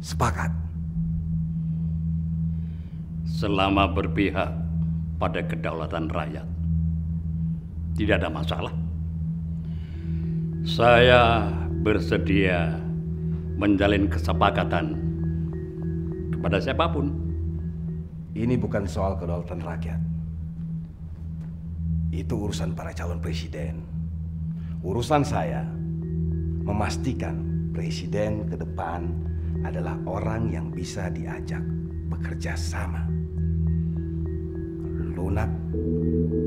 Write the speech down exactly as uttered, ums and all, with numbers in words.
Sepakat. Selama berpihak pada kedaulatan rakyat, tidak ada masalah. Saya bersedia menjalin kesepakatan kepada siapapun. Ini bukan soal kedaulatan rakyat. Itu urusan para calon presiden. Urusan saya memastikan presiden ke depan adalah orang yang bisa diajak bekerja sama, lunak